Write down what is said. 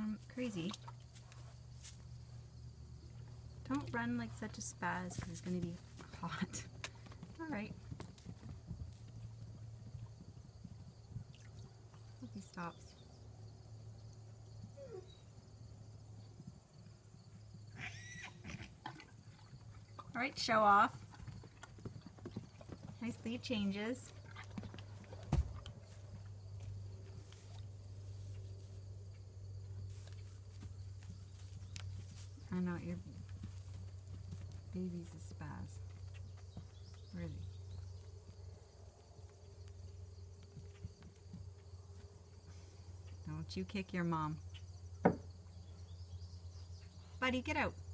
crazy. Don't run like such a spaz because it's going to be hot. Alright. Hope he stops. Alright, show off. Nice lead changes. I know your baby's a spaz. Where is he? Don't you kick your mom. Buddy, get out.